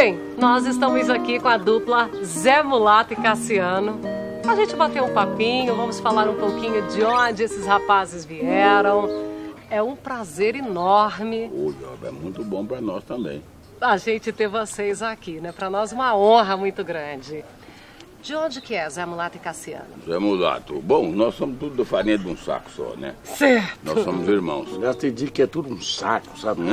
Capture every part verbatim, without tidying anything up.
Bem, nós estamos aqui com a dupla Zé Mulato e Cassiano. A gente bater um papinho, vamos falar um pouquinho de onde esses rapazes vieram. É um prazer enorme. Ô, Job, é muito bom pra nós também. A gente ter vocês aqui, né? Pra nós uma honra muito grande. De onde que é Zé Mulato e Cassiano? Zé Mulato. Bom, nós somos tudo da farinha de um saco só, né? Certo. Nós somos irmãos. Já te digo que é tudo um saco, sabe?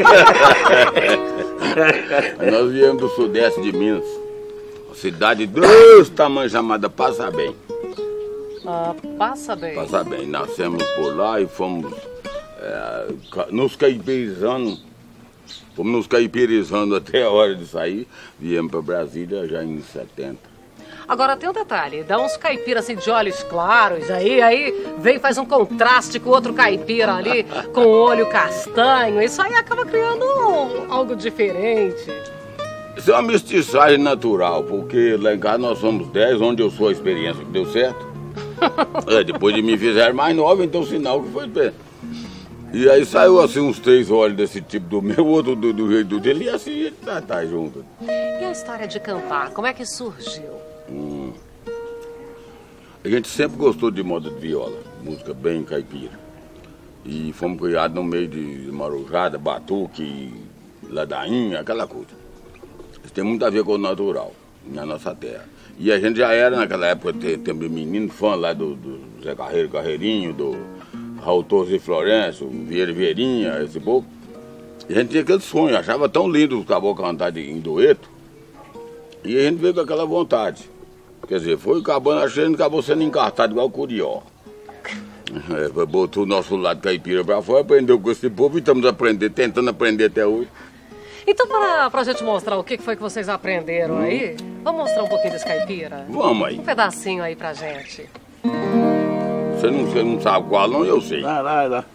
Nós viemos do sudeste de Minas. Uma cidade desse tamanho chamada Passa Bem. Ah, passa bem. Passa Bem. Nascemos por lá e fomos é, nos caipirizando. Fomos nos caipirizando até a hora de sair. Viemos para Brasília já em setenta. Agora tem um detalhe, dá uns caipiras assim de olhos claros, aí, aí vem e faz um contraste com outro caipira ali, com olho castanho, isso aí acaba criando um, algo diferente. Isso é uma mestiçagem natural, porque lá em casa nós somos dez, onde eu sou a experiência que deu certo. É, depois de me fizeram mais nove, então sinal que foi bem. E aí saiu assim uns três olhos desse tipo do meu, outro do, do jeito dele, e assim a gente tá, tá junto. E a história de cantar, como é que surgiu? Hum. A gente sempre gostou de moda de viola, música bem caipira. E fomos criados no meio de marujada, batuque, ladainha, aquela coisa. Isso tem muito a ver com o natural, na nossa terra. E a gente já era naquela época, também menino, fã lá do, do Zé Carreiro Carreirinho, do Raul Torres e Florencio, Vieira Vieirinha, esse povo. E a gente tinha aquele sonho, achava tão lindo o caboclo cantar em dueto. E a gente veio com aquela vontade. Quer dizer, foi acabando achando que acabou sendo encartado igual o Curió. É, botou o nosso lado caipira pra fora, aprendeu com esse povo e estamos aprendendo, tentando aprender até hoje. Então, para pra gente mostrar o que foi que vocês aprenderam hum. aí, vamos mostrar um pouquinho desse caipira? Vamos aí. Um pedacinho aí pra gente. Você não, você não sabe qual não, eu sei. Vai, vai, vai.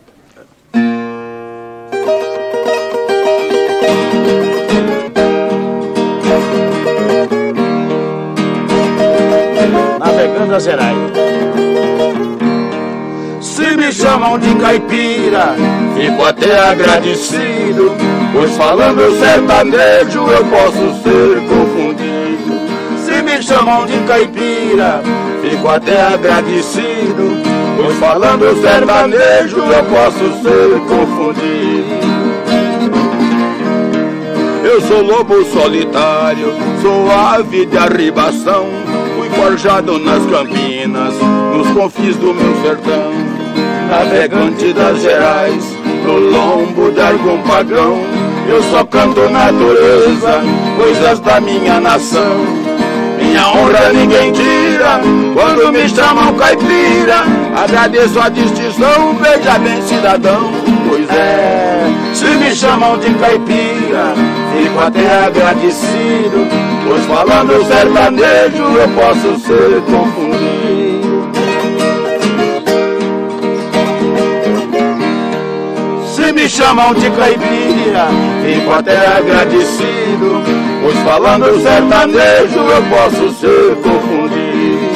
Navegando a Zerai. Se me chamam de caipira, fico até agradecido, pois falando sertanejo eu posso ser confundido. Se me chamam de caipira, fico até agradecido, pois falando sertanejo eu posso ser confundido. Eu sou lobo solitário, sou ave de arribação, fui forjado nas campinas, nos confins do meu sertão. Navegante das Gerais, no lombo de algum pagão, eu só canto natureza, coisas da minha nação. Minha honra ninguém tira, quando me chamam caipira, agradeço a distinção, veja bem cidadão. Pois é, se me chamam de caipira, fico até agradecido, pois falando sertanejo eu posso ser confundido. Se me chamam de caipira, fico até agradecido, pois falando sertanejo eu posso ser confundido.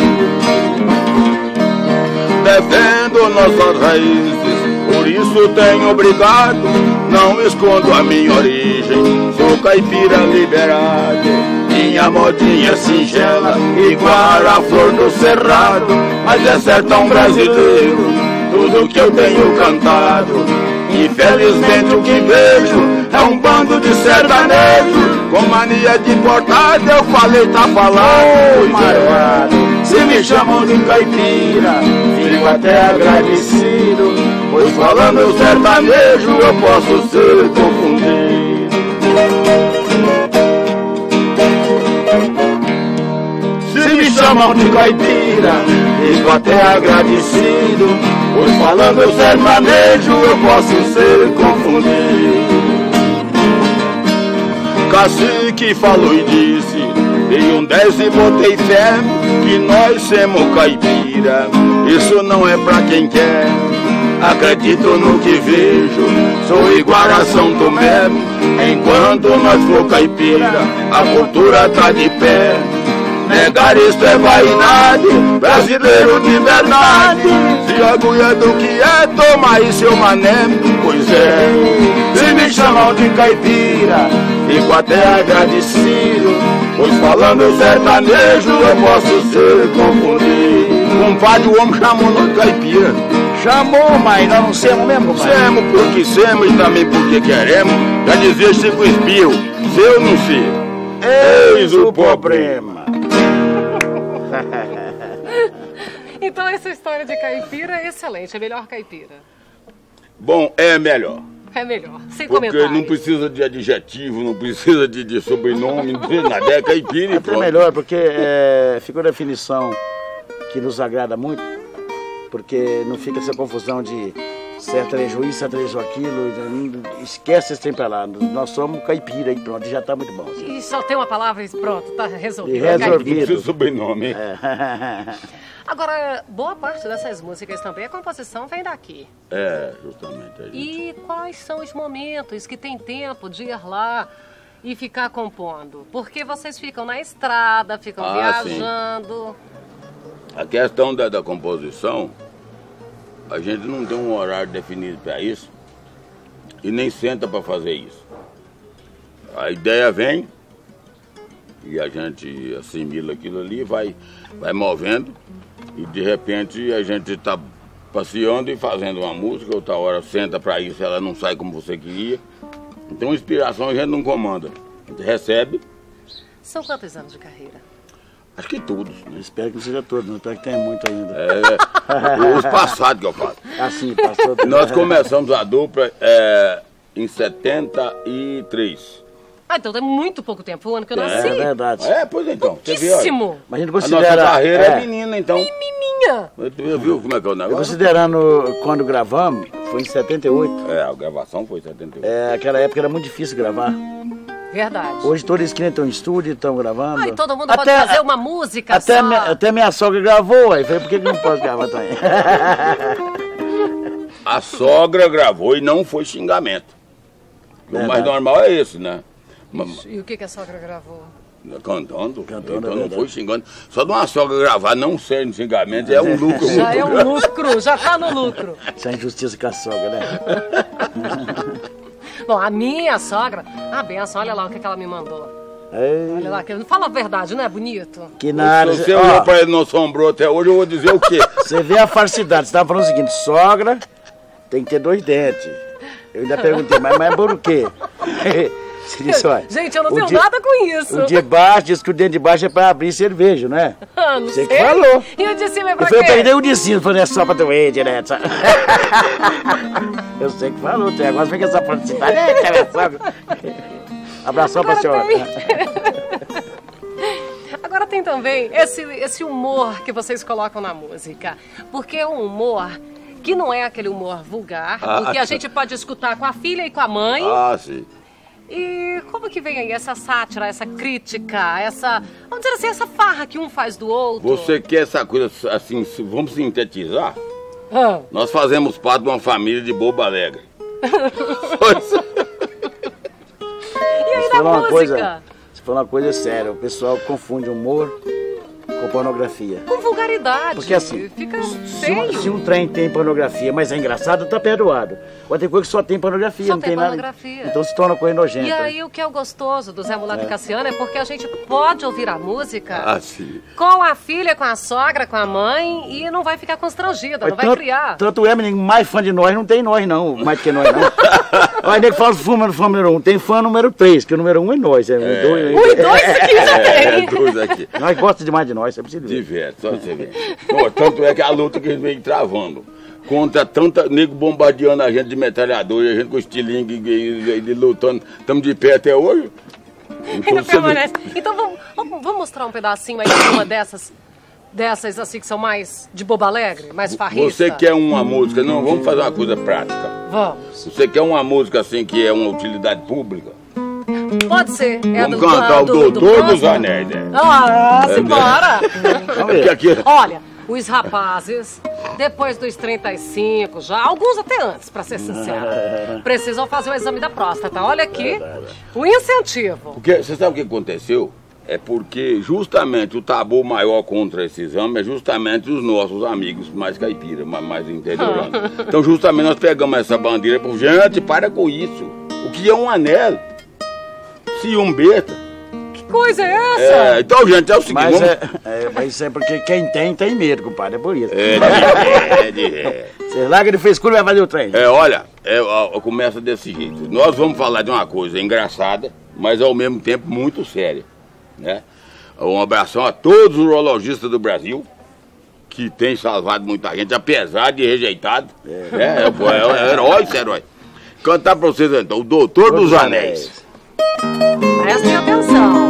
Defendo nossas raízes, por isso tenho obrigado, não escondo a minha origem, sou caipira liberado. Minha modinha singela, igual a flor do cerrado, mas é sertão brasileiro, tudo que eu tenho cantado. Infelizmente o que vejo é um bando de sertanejo, com mania de importado, eu falei, tá falando, marvado. Se me chamam de caipira, fico até agradecido, pois falando sertanejo eu posso ser confundido. Se me chamam de caipira, fico até agradecido, pois falando sertanejo eu posso ser confundido. Cacique falou e disse, dei um dez e botei fé, que nós somos caipira, isso não é pra quem quer. Acredito no que vejo, sou igual a São Tomé, enquanto nós for caipira, a cultura tá de pé. Negar isto é vaidade, brasileiro de verdade, se orgulha do que é, toma aí seu mané. Pois é, se me chamam de caipira, fico até agradecido, pois falando sertanejo eu posso ser confundido. Compadre, o homem chamou nós de caipira. Chamou, mas nós não somos mesmo, pai. Semos porque semos e também porque queremos. Já dizia Chico Espirro, se eu não sei, eis o problema. Então essa história de caipira é excelente, é melhor caipira. Bom, é melhor. É melhor, sem Porque comentários. não precisa de adjetivo, não precisa de, de sobrenome, não precisa de nada, é caipira e Até pronto. melhor, porque é, ficou a definição que nos agrada muito, porque não fica essa confusão de sertanejo isso, sertanejo aquilo, esquece esse tempo lá. Nós somos caipira e pronto, já tá muito bom. Assim. E só tem uma palavra e pronto, tá resolvido. E Não resolvido. precisa de sobrenome. É. Agora, boa parte dessas músicas também, a composição vem daqui. É, justamente. A gente... E quais são os momentos que tem tempo de ir lá e ficar compondo? Porque vocês ficam na estrada, ficam Ah, viajando. A questão da, da composição, a gente não tem um horário definido para isso e nem senta para fazer isso. A ideia vem e a gente assimila aquilo ali, vai, vai movendo e de repente a gente está passeando e fazendo uma música, outra hora senta para isso, ela não sai como você queria. Então inspiração a gente não comanda, a gente recebe. São quantos anos de carreira? Acho que todos, né? Espero que não seja todo, não espero que tenha muito ainda. É, os passados que eu falo. Assim, passou. Nós começamos a dupla é, em setenta e três. Ah, então tem muito pouco tempo, o ano que eu É nasci. verdade. É, pois então. Você vê, olha, Pouquíssimo. Mas a gente a nossa considera. carreira é, é, menina, então. Menininha. Você viu como é que é o negócio? Considerando quando gravamos, foi em setenta e oito. É, a gravação foi em setenta e oito. É, aquela época era muito difícil gravar. Verdade. Hoje toda esquina tem um estúdio, estão gravando. Ai, todo mundo pode fazer uma música até só. Minha, até minha sogra gravou, aí falei, por que que não posso gravar também? A sogra gravou e não foi xingamento. O Verdade. mais normal é esse, né? Mas- E o que, que a sogra gravou? Cantando, Cantando, então é não verdade. foi xingando. Só de uma sogra gravar, não ser no xingamento, é um lucro Já muito é um grande. lucro, já tá no lucro. Isso é injustiça com a sogra, né? Bom, a minha sogra... Ah, benção, olha lá o que, que ela me mandou. Ei, Olha lá, que- fala a verdade, não é bonito? que nada. Se você Ó, olhou pra ele e não assombrou até hoje, eu vou dizer o quê? você vê a falsidade. Você estava falando o seguinte, sogra tem que ter dois dentes. Eu ainda perguntei, mas, mas por quê? Você disse, olha, Gente, eu não o tenho de- nada com isso. O de baixo, diz que o dente de baixo é pra abrir cerveja, não é? Ah, não Você sei. que falou. E o de cima é pra Eu, falei, eu quê? perdi o de cima, falei, é só pra doer direto. sabe? Eu sei que falou, tem agora fica essa falsidade. Eita, minha sogra. Abração pra senhora. Agora tem também esse, esse humor que vocês colocam na música. Porque é um humor que não é aquele humor vulgar, Ah, o que a ah, gente pode escutar com a filha e com a mãe. Ah, sim. E como que vem aí essa sátira, essa crítica, essa, vamos dizer assim, essa farra que um faz do outro? Você quer essa coisa assim, se- vamos sintetizar? Ah, Nós fazemos parte de uma família de Bobo Alegre. Só isso. e aí Você da falou uma música? coisa, você falou uma coisa séria, o pessoal confunde humor com pornografia. Com vulgaridade. Porque assim, Fica se um, feio. se um trem tem pornografia, mas é engraçado, tá perdoado. Agora tem coisa que só tem pornografia, Só não tem tem nada. pornografia. Então se torna coisa nojenta. E aí o que é o gostoso do Zé Mulato e Cassiano é porque a gente pode ouvir a música Ah, sim. com a filha, com a sogra, com a mãe e não vai ficar constrangida, Mas não vai tanto, criar. Tanto é, menino, mais fã de nós, não tem nós não, mais que nós não. Olha, nego fala fã, fã número um, tem fã número três, que o número um é nós. É, um, dois, Um e dois aqui já É, tem. dois aqui. Nós gostamos demais de nós, você precisa ver. Diverso, só você ver. Pô, tanto é que a luta que a gente vem travando. Contra tanta nego bombardeando a gente de metralhador e a gente com estilingue e, e, e lutando. Estamos de pé até hoje. Então, Ainda você vê- permanece. Então vamos, vamos vamos mostrar um pedacinho aí de uma dessas, dessas assim que são mais de boba alegre, mais farrista. Você quer uma música? Não, vamos fazer uma coisa prática. Vamos. Você quer uma música assim que é uma utilidade pública? Pode ser. É Vamos do, cantar o do, do Doutor dos próximo? Anéis, né? Ah, simbora. Vamos Porque ver. aqui, Olha, os rapazes, depois dos trinta e cinco, já, alguns até antes, pra ser sincero, precisam fazer o exame da próstata. Olha aqui, o incentivo. porque você sabe o que aconteceu? É porque justamente o tabu maior contra esse exame é justamente os nossos amigos mais caipira, ma- mais interioranos. Então justamente nós pegamos essa bandeira e falamos, gente, para com isso. O que é um anel? Ciumbeta. Que coisa é essa? É, então, gente, é o seguinte... Mas, vamos... é, é, mas isso é porque quem tem, tem medo, compadre, é por isso. É, é, é, é. Você larga de frescura e vai fazer o trem. É, olha, é, ó, começa desse jeito. Nós vamos falar de uma coisa engraçada, mas ao mesmo tempo muito séria, né? Um abração a todos os urologistas do Brasil, que tem salvado muita gente, apesar de rejeitado. É, é, é, é herói, esse herói. Cantar pra vocês então, o Doutor dos Anéis. Prestem atenção.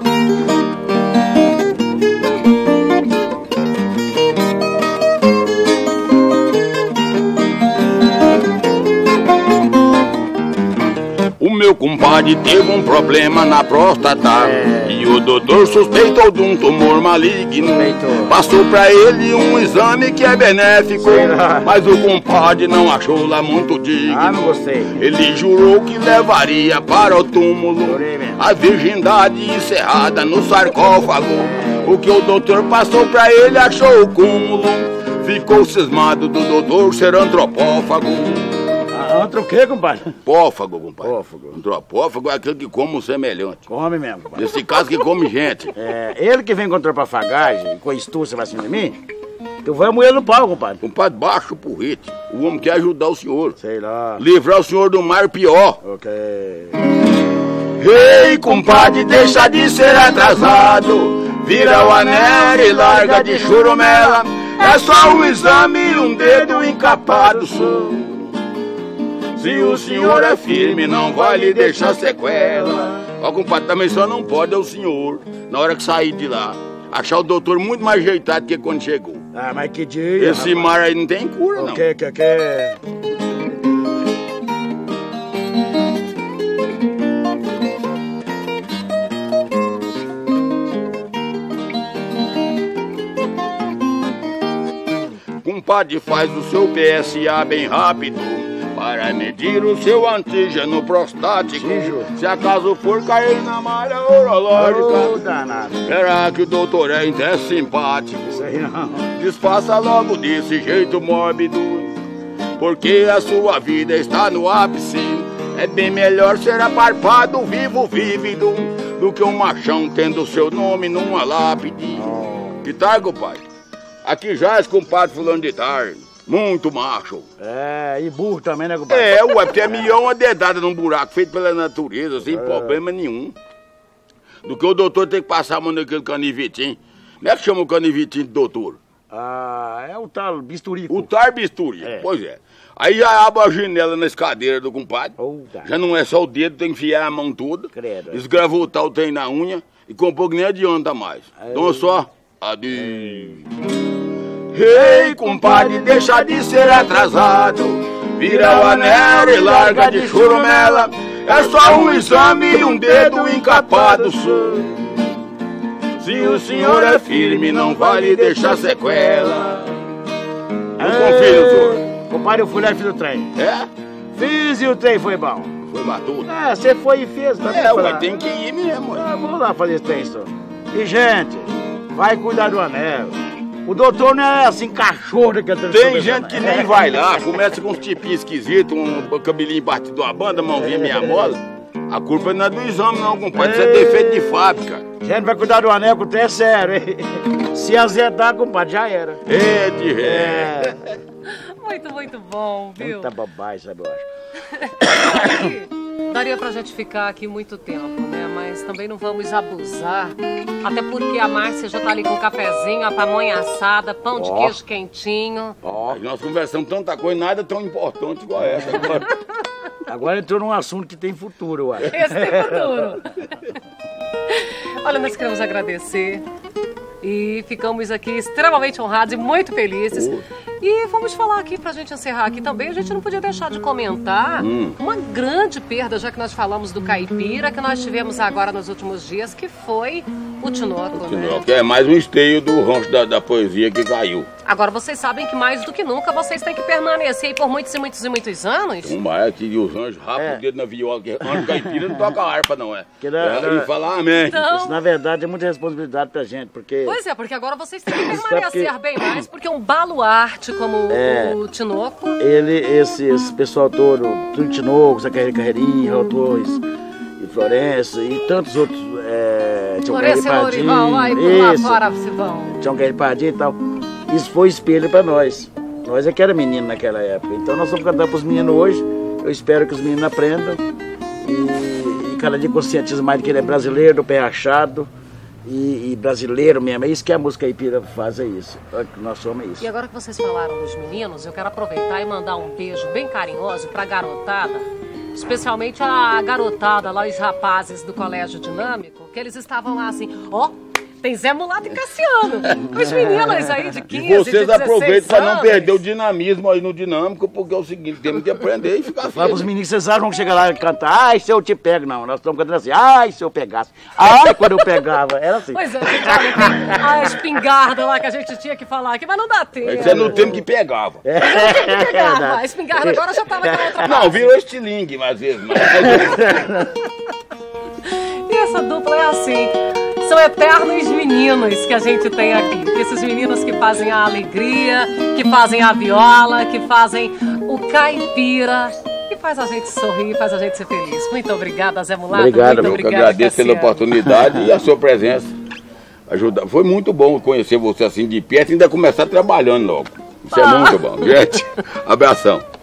O meu compadre teve um problema na próstata É. e o doutor suspeitou de um tumor maligno. Suspeitou. Passou pra ele um exame que é benéfico, Será? mas o compadre não achou lá muito digno. Ah, não gostei. Ele jurou que levaria para o túmulo Jurei mesmo. a virgindade encerrada no sarcófago. O que o doutor passou pra ele achou o cúmulo. Ficou cismado do doutor ser antropófago. Ah, outro o quê, compadre? Pófago, compadre. Pófago. Antropófago é aquele que come um semelhante. Come mesmo, compadre. Nesse caso que come gente. É, ele que vem com trapafagagem, com astúcia pra cima de mim, eu vou moer no pau, compadre. Compadre, baixa o porrete. O homem quer ajudar o senhor. Sei lá. Livrar o senhor do mar pior. Ok. Ei, compadre, deixa de ser atrasado. Vira o anel e larga de churumela. É só um exame e um dedo encapado só. Se o senhor é firme, não vai lhe deixar sequela. Ó, compadre, também só não pode é o senhor, na hora que sair de lá, achar o doutor muito mais ajeitado que quando chegou. Ah, mas que dia, Esse rapaz. mar aí não tem cura, não. O que, que, que? Compadre, faz o seu P S A bem rápido para medir o seu antígeno prostático. Antígeno? Se acaso for cair na malha Ô, urológica, danado. será que o doutor é até simpático? Isso aí não. Desfaça logo desse jeito mórbido, porque a sua vida está no ápice. É bem melhor ser aparpado, vivo, vívido, do que um machão tendo seu nome numa lápide. Que tal, compadre? Aqui já é compadre fulano de tarde. Muito macho. É, e burro também, né, compadre? É, ué, porque é melhor uma dedada num buraco feito pela natureza, sem É. problema nenhum. Do que o doutor ter que passar a mão naquele canivetinho. Como é que chama o canivetinho de doutor? Ah, é o tal bisturico. O tar bisturi. É. Pois é. Aí já abre a janela na escadeira do compadre. Puta. Já não é só o dedo, tem que enfiar a mão toda. Credo. Esgravotar o trem na unha e com um pouco nem adianta mais. Aí. Então só. Adeus. Ei, compadre, deixa de ser atrasado. Vira o anel e larga de churumela. É só um exame e um dedo encapado só. Se o senhor é firme, não vai lhe deixar sequela. Não confio no senhor. Compadre, eu fui lá e fiz o trem. É? Fiz e o trem foi bom. Foi batuta. É, você foi e fez, tá É, vendo? ué, tem que ir mesmo. ué. Ah, vamos lá fazer esse trem, senhor. E, gente, vai cuidar do anel. O doutor não é assim, cachorro que eu tô Tem gente que nem vai lá, começa com uns tipinhos esquisitos, um cabelinho batido uma banda, mãozinha meia mola. A culpa não é do exame não, compadre, isso é defeito de fábrica. Gente, vai cuidar do anel, que o trem é sério, hein? Se azedar, compadre, já era. É de ré. É. Muito, muito bom, viu? Muita bobagem, sabe, eu acho. Aí, daria pra gente ficar aqui muito tempo, né? Mas também não vamos abusar. Até porque a Márcia já tá ali com um cafezinho, a pamonha assada, pão de Ó. queijo quentinho. Ó, Nós conversamos tanta coisa, nada tão importante igual essa agora. agora entrou num assunto que tem futuro, eu acho. Esse tem futuro. Olha, nós queremos agradecer. E ficamos aqui extremamente honrados e muito felizes. E vamos falar aqui, pra gente encerrar aqui também, a gente não podia deixar de comentar uma grande perda, já que nós falamos do caipira, que nós tivemos agora nos últimos dias, que foi o Tinoco, né? Que é mais um esteio do rancho da, da poesia que caiu. Agora, vocês sabem que mais do que nunca, vocês têm que permanecer aí por muitos e muitos e muitos anos. Um mais que os anjos rapam É. o dedo na viola, que anjo caipira não toca harpa, não é? Que não- é não- e fala amém. Então, Isso, na verdade, é muita responsabilidade pra gente, porque... pois é, porque agora vocês têm que Sabe permanecer que- bem mais, porque um baluarte como É. o Tinoco... Ele, esse, esse pessoal todo, tudo Tinoco, Zé Carreirinho, Raul Torres, Florença e tantos outros. É, Florença e Lourival, aí por lá fora se vão. Tião Guerreiro Pardinho e tal. Isso foi espelho para nós. Nós é que era menino naquela época. Então nós vamos cantar para os meninos hoje. Eu espero que os meninos aprendam. E, e cada dia conscientiza mais de que ele é brasileiro, do pé rachado. E, e brasileiro mesmo. É isso que a música caipira faz, é isso. Nós somos isso. E agora que vocês falaram dos meninos, eu quero aproveitar e mandar um beijo bem carinhoso pra garotada. Especialmente a garotada lá, os rapazes do Colégio Dinâmico, que eles estavam lá assim, ó, oh, tem Zé Mulato e Cassiano. Os meninos aí de quinze, e vocês aproveitam para não perder o anos. dinamismo aí no Dinâmico, porque é o seguinte, temos que aprender e ficar firme. Fala pros meninos, vocês acham que chega lá e cantar, ai, se eu te pego, não. Nós estamos cantando assim, ai, se eu pegasse. Ai, quando eu pegava. Era assim. Pois é, gente, olha, tem a espingarda lá que a gente tinha que falar aqui, mas não dá tempo. Isso é no tempo que pegava. É. No tempo que pegava. A espingarda agora já tá naquela outra Não, fase. virou estilingue, às vezes. Mas... E essa dupla é assim, são eternos meninos que a gente tem aqui. Esses meninos que fazem a alegria, que fazem a viola, que fazem o caipira, que faz a gente sorrir, faz a gente ser feliz. Muito obrigada, Zé Mulato. Obrigado, muito eu obrigada, Eu agradeço Cassiano. pela oportunidade e a sua presença. Ajuda. Foi muito bom conhecer você assim de perto e ainda começar trabalhando logo. Isso é muito bom. Gente, abração.